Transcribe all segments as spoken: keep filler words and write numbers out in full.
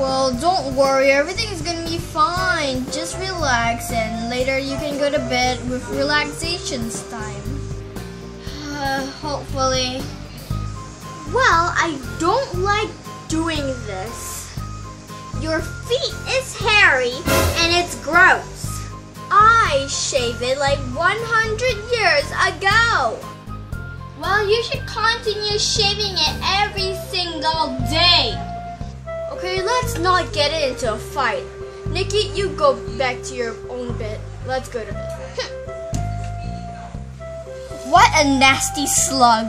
Well, don't worry, everything is gonna be fine. Just relax and later you can go to bed with relaxations time. Uh, hopefully. Well, I don't like doing this. Your feet is hairy and it's gross. I shaved it like one hundred years ago. Well, you should continue shaving it every single day. Okay, let's not get into a fight. Nikki, you go back to your own bed. Let's go to bed. What a nasty slug.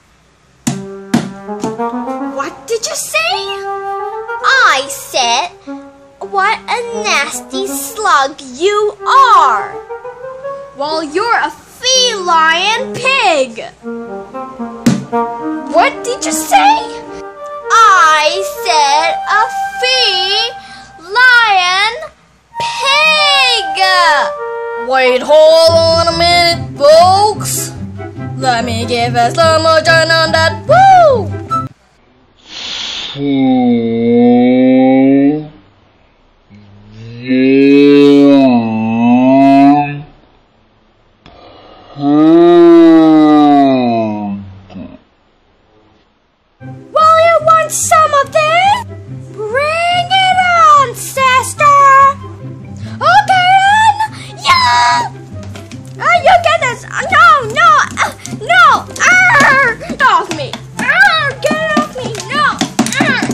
What did you say? I said, what a nasty slug you are. Well, you're a feline pig. What did you say? I said a feline pig. Wait, hold on a minute, folks. Let me give a slow motion on that. Woo! Well, you want some of this? Bring it on, sister. Okay, then. Yeah. Uh, you get this. Uh, no, no, uh, no. Arr, get off me. Arr, get off me. No. Arr.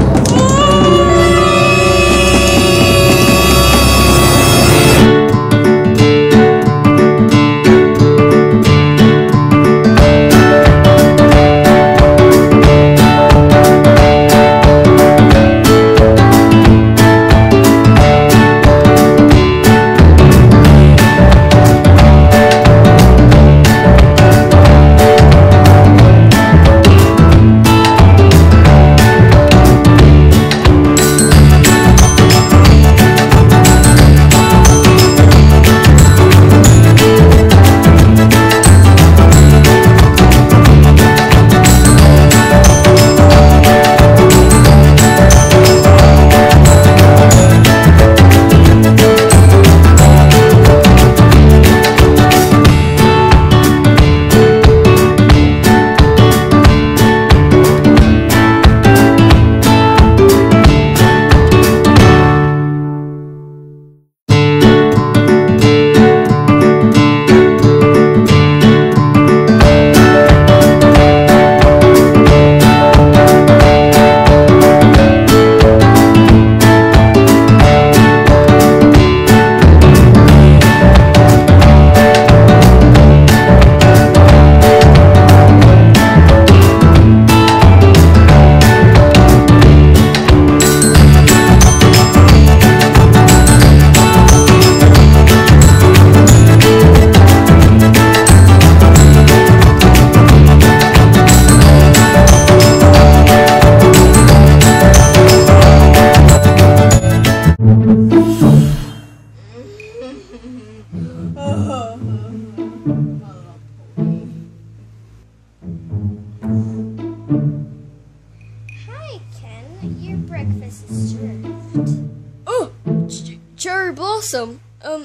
Hi, Ken. Your breakfast is served. Oh, ch Cherry Blossom. Um,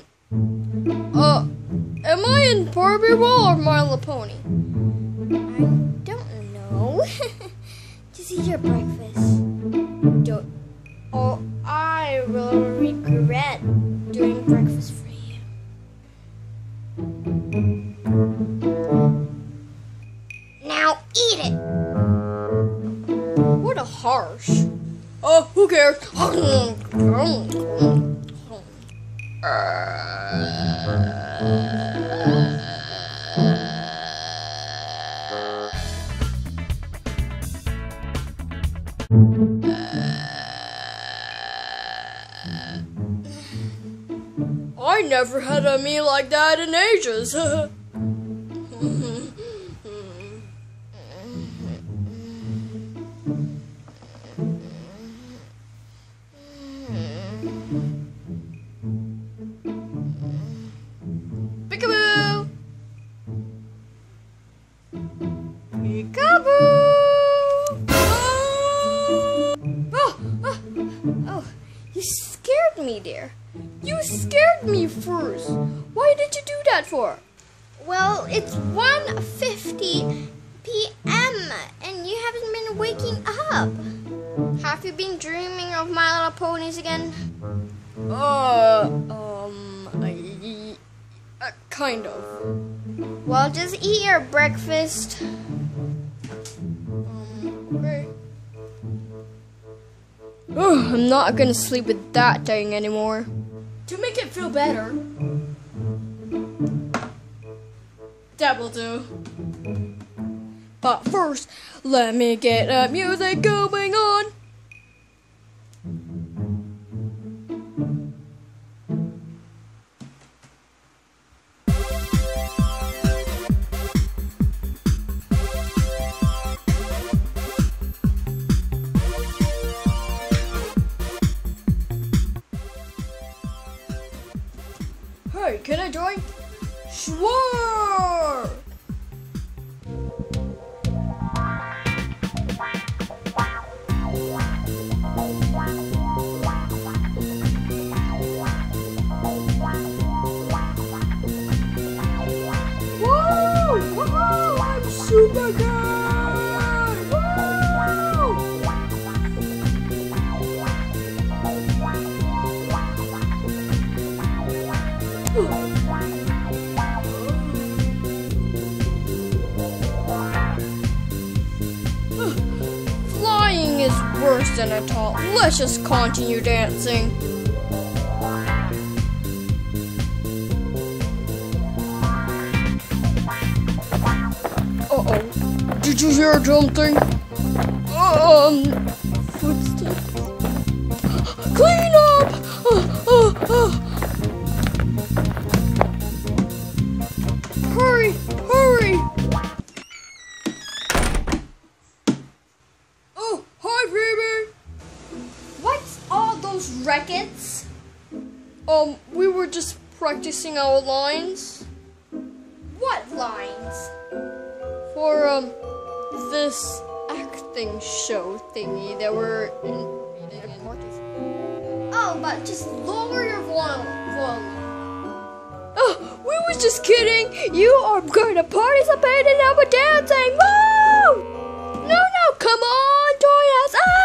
uh, am I in Barbie World or My Little Pony? I don't know. Just eat your breakfast. Don't. Oh, I will regret doing breakfast for you. Now eat it. What a harsh. Oh, who cares? I never had a meal like that in ages. Peekaboo! Peekaboo! Oh! Oh! Oh! me there? You scared me first. Why did you do that for? Well, it's one fifty p m and you haven't been waking up. Have you been dreaming of My Little Ponies again? Uh, um, I, uh, kind of. Well, just eat your breakfast. Um, okay. Oh, I'm not gonna sleep with that thing anymore. To make it feel better, that will do. But first, let me get that music going on. Hey, can I join? Sure! Woo! Woo! I'm super good! Woo! Flying is worse than I thought. Let's just continue dancing. Uh-oh. Did you hear something? Um, footsteps. Clean up! Uh, uh, uh. Hurry! Hurry! Oh, hi, baby! What's all those rackets? Um, we were just practicing our lines. What lines? For, um, this acting show thingy that we're in. Oh, but just lower your volume. Oh, we was just kidding. You are going to participate in our dancing. Woo! No, no, come on, join us. Ah!